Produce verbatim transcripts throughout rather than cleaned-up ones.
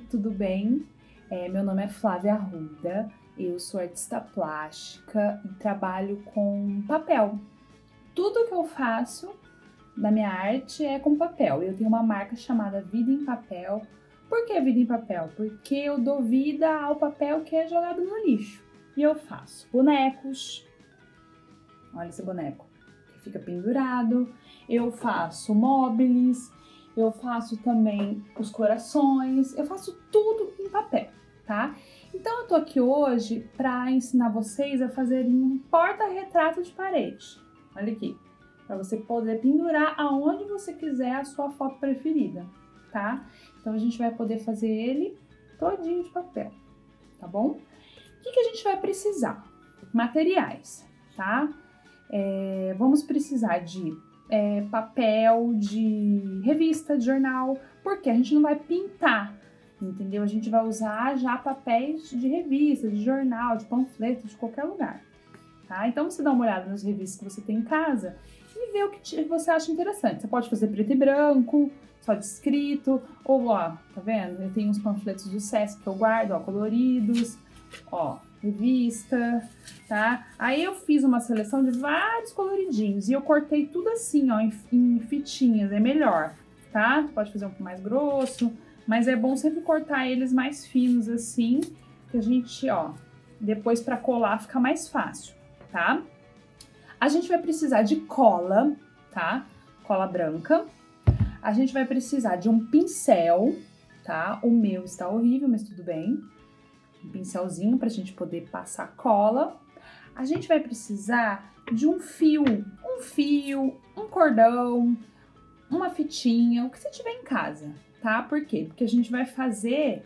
Oi, tudo bem? É, meu nome é Flávia Arruda, eu sou artista plástica e trabalho com papel. Tudo que eu faço na minha arte é com papel. Eu tenho uma marca chamada Vida em Papel. Por que Vida em Papel? Porque eu dou vida ao papel que é jogado no lixo. E eu faço bonecos, olha esse boneco, que fica pendurado. Eu faço móveis, eu faço também os corações, eu faço tudo em papel, tá? Então eu tô aqui hoje para ensinar vocês a fazerem um porta-retrato de parede. Olha aqui, para você poder pendurar aonde você quiser a sua foto preferida, tá? Então a gente vai poder fazer ele todinho de papel, tá bom? O que que a gente vai precisar? Materiais, tá? É, vamos precisar de é, papel, de revista, de jornal, porque a gente não vai pintar, entendeu? A gente vai usar já papéis de revista, de jornal, de panfleto, de qualquer lugar, tá? Então você dá uma olhada nas revistas que você tem em casa e vê o que você acha interessante. Você pode fazer preto e branco, só de escrito, ou ó, tá vendo? Eu tenho uns panfletos do Sesc que eu guardo, ó, coloridos, ó, revista, tá? Aí eu fiz uma seleção de vários coloridinhos e eu cortei tudo assim, ó, em, em fitinhas, é melhor, tá? Pode fazer um pouco mais grosso, mas é bom sempre cortar eles mais finos assim, que a gente, ó, depois pra colar fica mais fácil, tá? A gente vai precisar de cola, tá? Cola branca. A gente vai precisar de um pincel, tá? O meu está horrível, mas tudo bem. Um pincelzinho pra gente poder passar cola. A gente vai precisar de um fio, um fio, um cordão, uma fitinha, o que você tiver em casa, tá? Por quê? Porque a gente vai fazer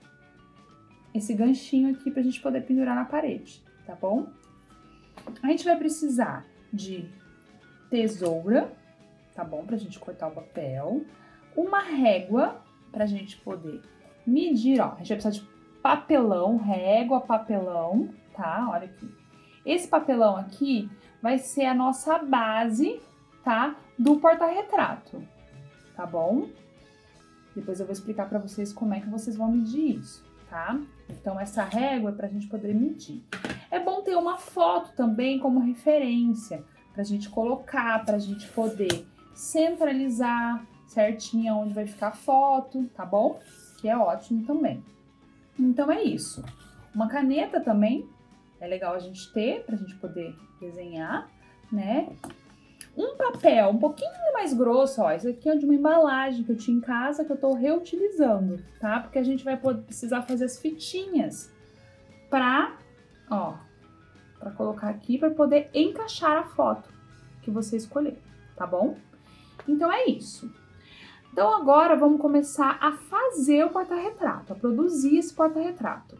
esse ganchinho aqui pra gente poder pendurar na parede, tá bom? A gente vai precisar de tesoura, tá bom? Pra gente cortar o papel. Uma régua pra gente poder medir, ó. A gente vai precisar de papelão, régua, papelão, tá? Olha aqui. Esse papelão aqui vai ser a nossa base, tá? Do porta-retrato, tá bom? Depois eu vou explicar pra vocês como é que vocês vão medir isso, tá? Então, essa régua é pra gente poder medir. É bom ter uma foto também como referência, pra gente colocar, pra gente poder centralizar certinho onde vai ficar a foto, tá bom? Que é ótimo também. Então é isso. Uma caneta também é legal a gente ter pra gente poder desenhar, né? Um papel um pouquinho mais grosso, ó, esse aqui é de uma embalagem que eu tinha em casa que eu tô reutilizando, tá? Porque a gente vai poder precisar fazer as fitinhas pra, ó, pra colocar aqui pra poder encaixar a foto que você escolher, tá bom? Então é isso. Então agora vamos começar a fazer o porta-retrato, a produzir esse porta-retrato.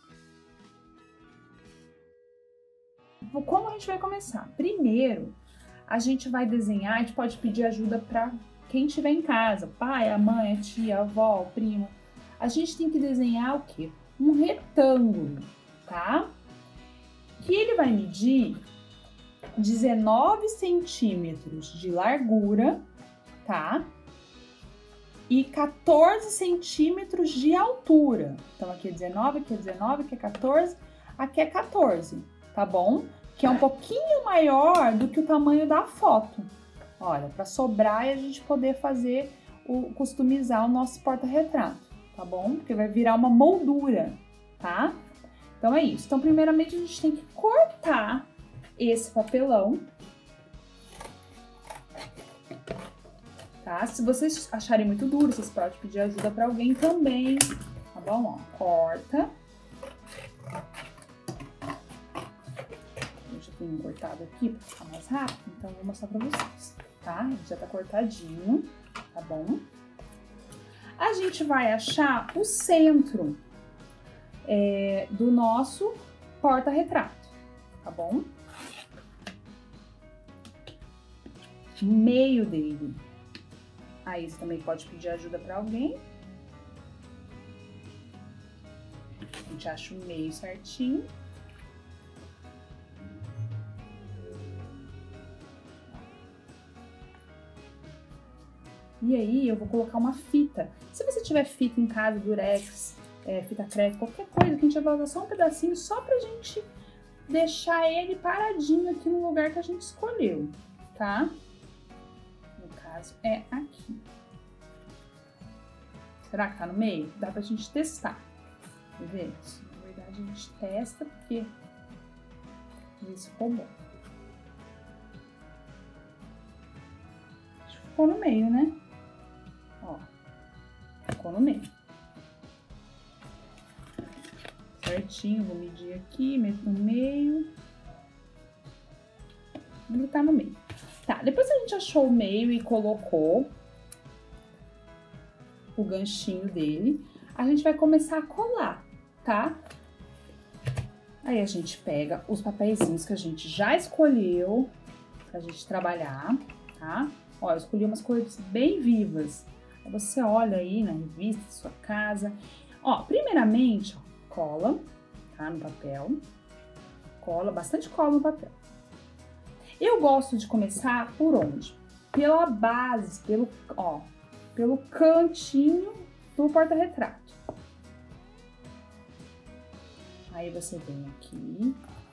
Como a gente vai começar? Primeiro, a gente vai desenhar, a gente pode pedir ajuda para quem estiver em casa, pai, a mãe, a tia, a avó, o primo. A gente tem que desenhar o quê? Um retângulo, tá? Que ele vai medir dezenove centímetros de largura, tá? E quatorze centímetros de altura. Então, aqui é dezenove, aqui é dezenove, aqui é quatorze, aqui é quatorze, tá bom? Que é um pouquinho maior do que o tamanho da foto. Olha, para sobrar e a gente poder fazer, o customizar o nosso porta-retrato, tá bom? Porque vai virar uma moldura, tá? Então, é isso. Então, primeiramente, a gente tem que cortar esse papelão. Tá? Se vocês acharem muito duro, vocês podem pedir ajuda para alguém também, tá bom? Ó, corta. Eu já tenho cortado aqui para ficar mais rápido, então eu vou mostrar para vocês, tá? Ele já tá cortadinho, tá bom? A gente vai achar o centro é, do nosso porta-retrato, tá bom? Meio dele. Aí você também pode pedir ajuda para alguém. A gente acha o meio certinho. E aí eu vou colocar uma fita. Se você tiver fita em casa, durex, é, fita crepe, qualquer coisa, que a gente vai usar só um pedacinho, só pra gente deixar ele paradinho aqui no lugar que a gente escolheu, tá? No caso, é aqui. Será que tá no meio? Dá pra gente testar. Quer ver? Na verdade, a gente testa porque isso ficou bom. Acho que ficou no meio, né? Ó, ficou no meio. Certinho, vou medir aqui, meto no meio. Ele tá no meio. Tá, depois que a gente achou o meio e colocou o ganchinho dele, a gente vai começar a colar, tá? Aí a gente pega os papeizinhos que a gente já escolheu pra gente trabalhar, tá? Ó, eu escolhi umas cores bem vivas. Aí você olha aí na revista da sua casa. Ó, primeiramente, ó, cola, tá? No papel. Cola, bastante cola no papel. Eu gosto de começar por onde? Pela base, pelo, ó, pelo cantinho do porta-retrato. Aí você vem aqui.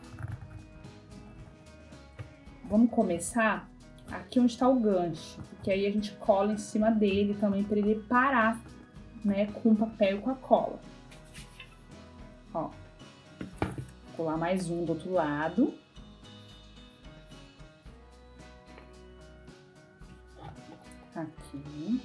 Vamos começar aqui onde está o gancho, porque aí a gente cola em cima dele também para ele parar, né, com o papel e com a cola. Ó, colar mais um do outro lado. Aqui.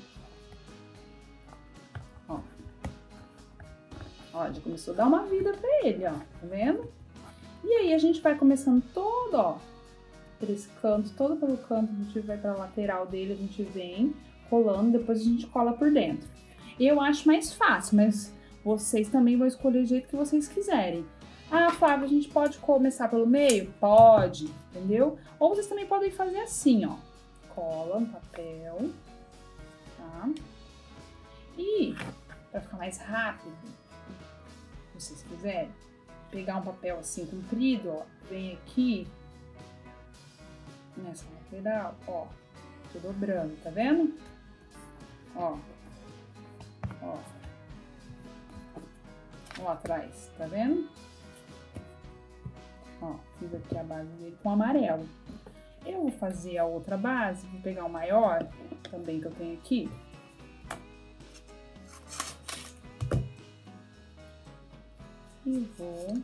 Ó. Ó, já começou a dar uma vida pra ele, ó. Tá vendo? E aí a gente vai começando todo, ó, por esse canto, todo pelo canto, a gente vai pra lateral dele, a gente vem colando, depois a gente cola por dentro. Eu acho mais fácil, mas vocês também vão escolher o jeito que vocês quiserem. Ah, Flávia, a gente pode começar pelo meio? Pode, entendeu? Ou vocês também podem fazer assim, ó. Cola no papel, tá? E, pra ficar mais rápido, se vocês quiserem, pegar um papel assim comprido, ó, vem aqui, nessa lateral, ó, tô dobrando, tá vendo? Ó, ó, lá atrás, tá vendo? Ó, fiz aqui a base dele com amarelo. Eu vou fazer a outra base, vou pegar o maior, também que eu tenho aqui. E vou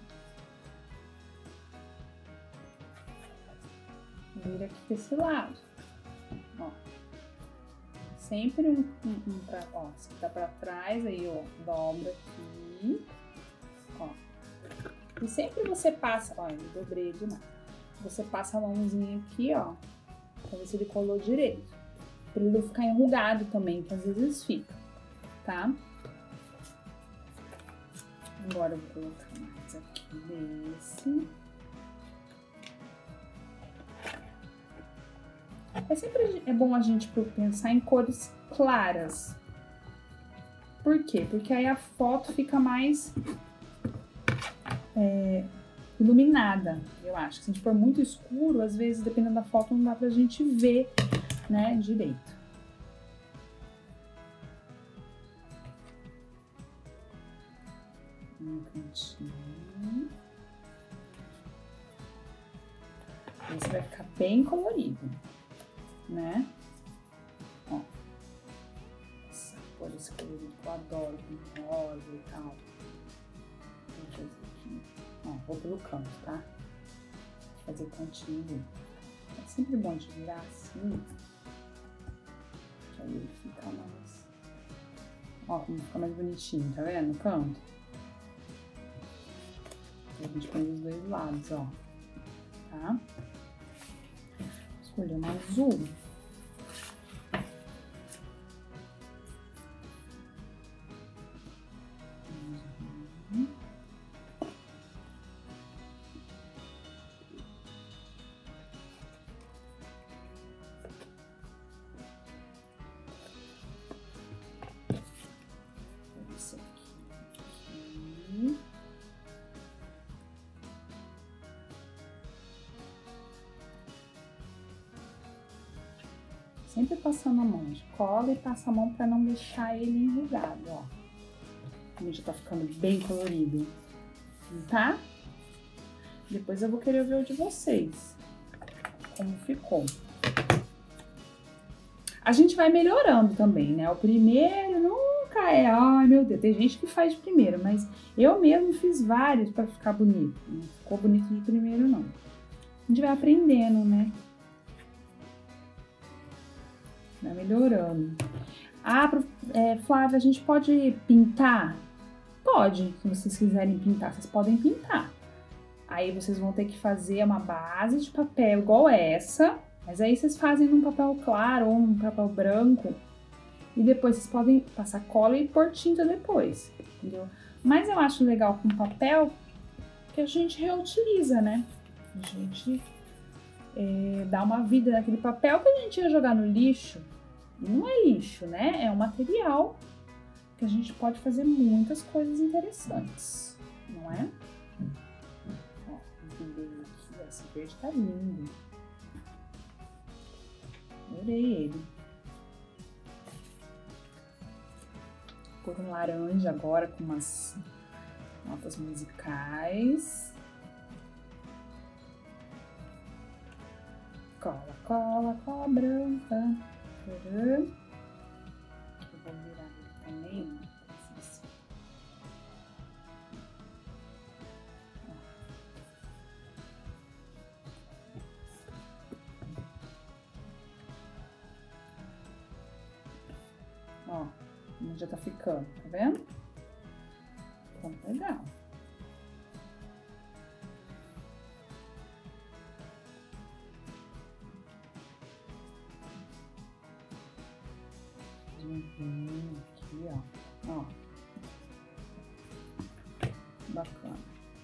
vir aqui desse lado. Ó. Sempre um, um, um pra, ó, esse aqui tá pra trás, aí, ó, dobra aqui. Ó. E sempre você passa, ó, eu dobrei demais. Você passa a mãozinha aqui, ó, pra ver se ele colou direito. Pra ele não ficar enrugado também, que às vezes fica, tá? Agora eu vou colocar mais aqui desse. É sempre é bom a gente pensar em cores claras. Por quê? Porque aí a foto fica mais é, iluminada, eu acho. Se a gente for muito escuro, às vezes, dependendo da foto, não dá pra gente ver, né, direito. Um cantinho. Esse vai ficar bem colorido, né? Ó. Essa cor, esse colorido que eu adoro, com rosa e tal. Vou fazer aqui. Ó, vou pelo canto, tá? Vou fazer o cantinho dele. É sempre bom de virar assim, que aí ele fica mais... Ó, como fica mais bonitinho, tá vendo? No canto. A gente põe dos dois lados, ó. Tá? Escolher um azul. Uhum. Esse aqui. Aqui. Sempre passando a mão. A gente cola e passa a mão pra não deixar ele enrugado, ó. Ele já tá ficando bem colorido, tá? Depois eu vou querer ver o de vocês, como ficou. A gente vai melhorando também, né? O primeiro nunca é... Ai, meu Deus, tem gente que faz de primeiro, mas eu mesmo fiz vários pra ficar bonito. Não ficou bonito de primeiro, não. A gente vai aprendendo, né? Vai melhorando. Ah, é, Flávia, a gente pode pintar? Pode, se vocês quiserem pintar, vocês podem pintar. Aí vocês vão ter que fazer uma base de papel igual essa, mas aí vocês fazem num papel claro ou num papel branco. E depois vocês podem passar cola e pôr tinta depois, entendeu? Mas eu acho legal com papel que a gente reutiliza, né? A gente é, dá uma vida naquele papel que a gente ia jogar no lixo. E não é lixo, né? É um material que a gente pode fazer muitas coisas interessantes, não é? Ó, esse verde tá lindo. Adorei ele. Vou pôr um laranja agora com umas notas musicais. Cola, cola, cola branca. Eu vou virar ele também. Ó, já tá ficando, tá vendo? Então, legal. Uhum, aqui, ó. Ó. Bacana.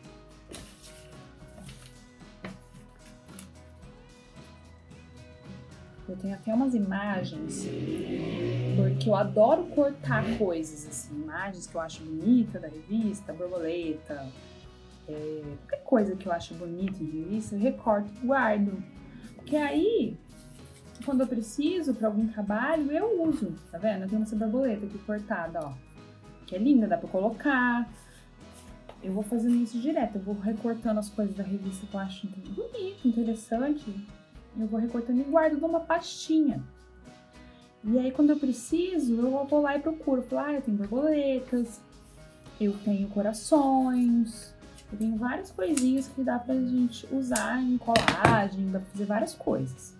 Eu tenho até umas imagens, porque eu adoro cortar coisas, assim, imagens que eu acho bonita da revista, borboleta, é, qualquer coisa que eu acho bonita em revista, eu recorto e guardo. Porque aí, quando eu preciso para algum trabalho, eu uso, tá vendo? Eu tenho essa borboleta aqui cortada, ó, que é linda, dá pra colocar. Eu vou fazendo isso direto, eu vou recortando as coisas da revista que eu acho bonito, interessante. Eu vou recortando e guardo numa pastinha. E aí, quando eu preciso, eu vou lá e procuro. Falo, ah, eu tenho borboletas, eu tenho corações, eu tenho várias coisinhas que dá pra gente usar em colagem, dá pra fazer várias coisas.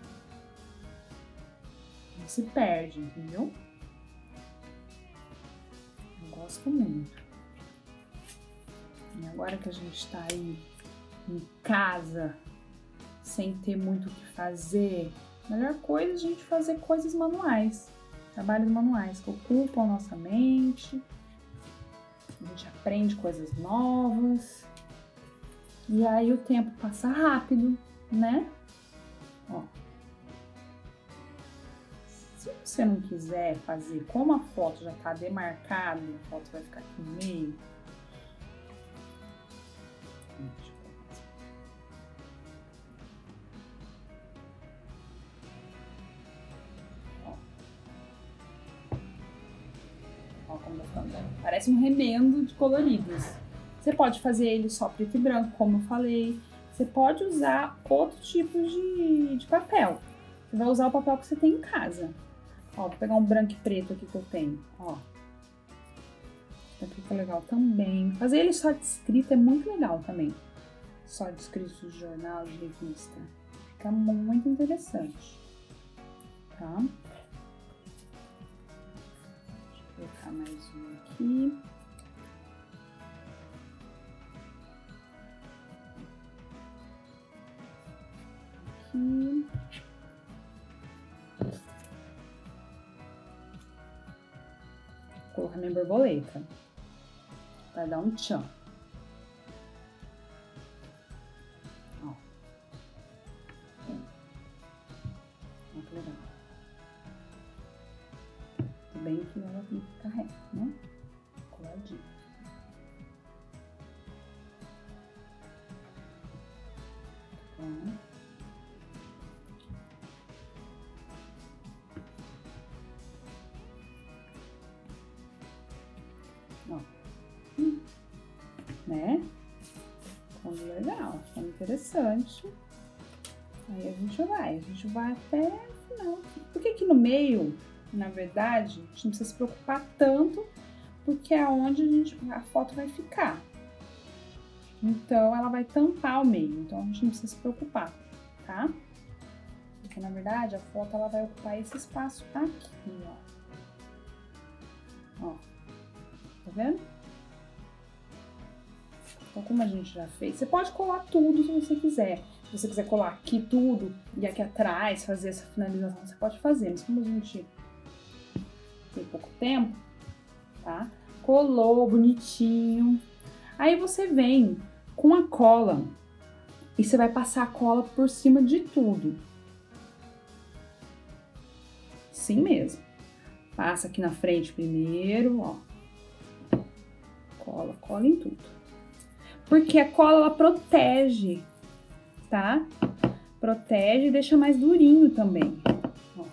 Não se perde, entendeu? Eu gosto muito. E agora que a gente tá aí em casa, sem ter muito o que fazer, a melhor coisa é a gente fazer coisas manuais, trabalhos manuais que ocupam a nossa mente, a gente aprende coisas novas, e aí o tempo passa rápido, né? Ó. Se você não quiser fazer, como a foto já tá demarcada, a foto vai ficar aqui no meio, parece um remendo de coloridos. Você pode fazer ele só preto e branco, como eu falei. Você pode usar outro tipo de, de papel. Você vai usar o papel que você tem em casa. Ó, vou pegar um branco e preto aqui que eu tenho, ó. Aqui fica legal também. Fazer ele só de escrita é muito legal também. Só de escrito de jornal, de revista. Fica muito interessante. Tá? Vou colocar mais um aqui. Aqui. Vou colocar minha borboleta para dar um tchan. Ó. Olha que legal. Tudo bem que ela tem que ficar reta, né? Coladinha. Então, né? Ficando legal, ficando interessante. Aí a gente vai, a gente vai até o final. Porque aqui no meio, na verdade, a gente não precisa se preocupar tanto, porque é onde a, gente, a foto vai ficar. Então, ela vai tampar o meio, então a gente não precisa se preocupar, tá? Porque, na verdade, a foto ela vai ocupar esse espaço aqui, ó. Ó, tá vendo? Então, como a gente já fez, você pode colar tudo se você quiser. Se você quiser colar aqui tudo e aqui atrás, fazer essa finalização, você pode fazer. Mas como a gente tem pouco tempo, tá? Colou bonitinho. Aí você vem com a cola e você vai passar a cola por cima de tudo. Assim mesmo. Passa aqui na frente primeiro, ó. Cola, cola em tudo. Porque a cola, ela protege, tá? Protege e deixa mais durinho também. Ó.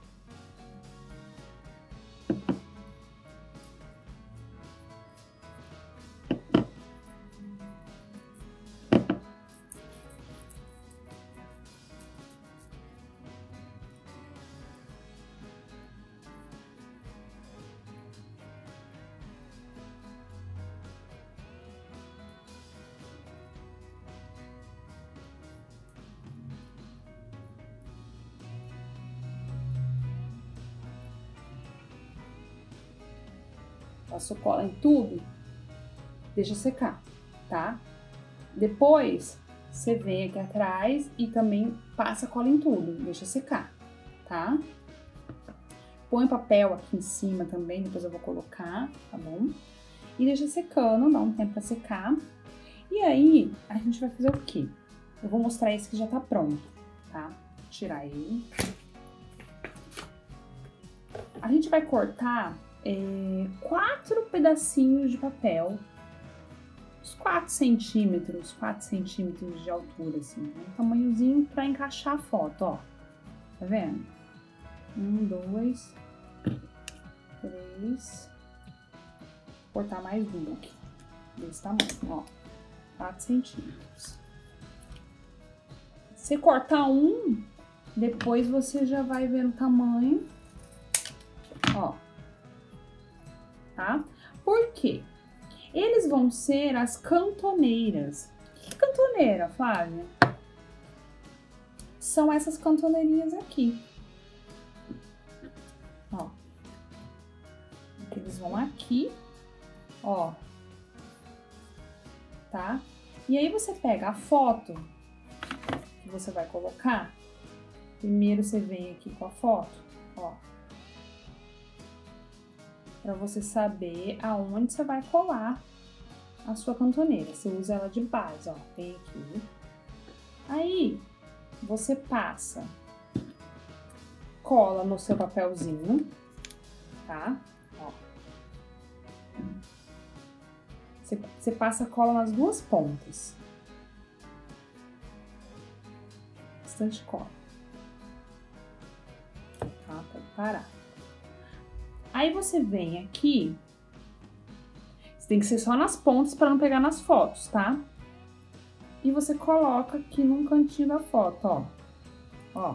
Passou cola em tudo, deixa secar, tá? Depois, você vem aqui atrás e também passa cola em tudo, deixa secar, tá? Põe papel aqui em cima também, depois eu vou colocar, tá bom? E deixa secando, dá um tempo pra secar. E aí, a gente vai fazer o quê? Eu vou mostrar esse que já tá pronto, tá? Vou tirar ele. A gente vai cortar é, quatro pedacinhos de papel, uns quatro centímetros, quatro centímetros de altura, assim, um tamanhozinho pra encaixar a foto, ó. Tá vendo? Um, dois, três. Vou cortar mais um aqui, desse tamanho, ó. quatro centímetros. Se cortar um, depois você já vai ver o tamanho, ó. Tá? Por quê? Eles vão ser as cantoneiras. Que cantoneira, Flávia? São essas cantoneirinhas aqui. Ó. Eles vão aqui, ó. Tá? E aí você pega a foto que você vai colocar. Primeiro você vem aqui com a foto, ó. Pra você saber aonde você vai colar a sua cantoneira. Você usa ela de base, ó. Tem aqui. Aí, você passa cola no seu papelzinho, tá? Ó. Você, você passa cola nas duas pontas. Bastante cola. Tá? Pode parar. Aí você vem aqui, você tem que ser só nas pontas para não pegar nas fotos, tá? E você coloca aqui num cantinho da foto, ó. Ó.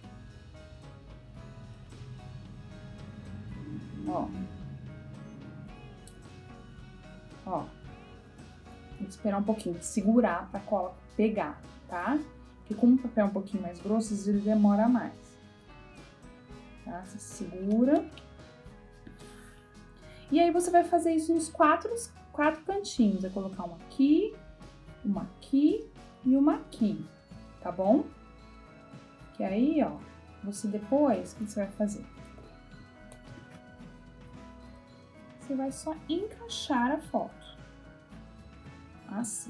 Ó. Ó. Tem que esperar um pouquinho, segurar pra cola pegar, tá? Porque como o papel é um pouquinho mais grosso, às vezes ele demora mais. Tá? Você segura. E aí você vai fazer isso nos quatro, quatro cantinhos. Vai colocar uma aqui, uma aqui e uma aqui, tá bom? Que aí, ó, você depois, o que você vai fazer? Você vai só encaixar a foto. Assim.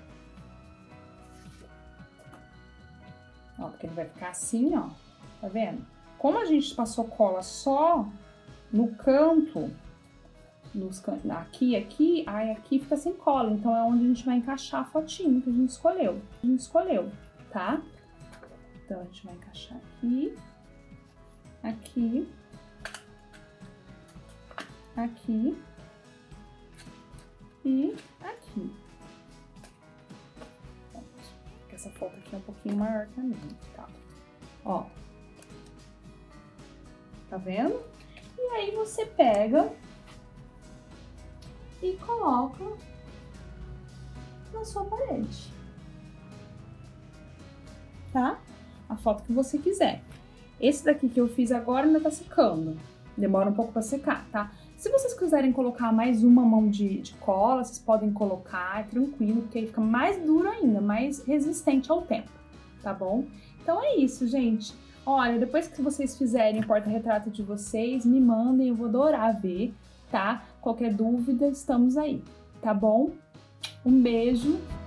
Ó, porque ele vai ficar assim, ó. Tá vendo? Como a gente passou cola só no canto, nos can... aqui, aqui, aí aqui fica sem cola. Então, é onde a gente vai encaixar a fotinho que a gente escolheu. A gente escolheu, tá? Então, a gente vai encaixar aqui, aqui, aqui e aqui. essa foto aqui é um pouquinho maior que a minha, tá? Ó. Tá vendo? E aí você pega e coloca na sua parede, tá? A foto que você quiser. Esse daqui que eu fiz agora ainda tá secando. Demora um pouco pra secar, tá? Se vocês quiserem colocar mais uma mão de, de cola, vocês podem colocar, é tranquilo, porque aí fica mais duro ainda, mais resistente ao tempo, tá bom? Então é isso, gente. Olha, depois que vocês fizerem o porta-retrato de vocês, me mandem, eu vou adorar ver, tá? Qualquer dúvida, estamos aí, tá bom? Um beijo!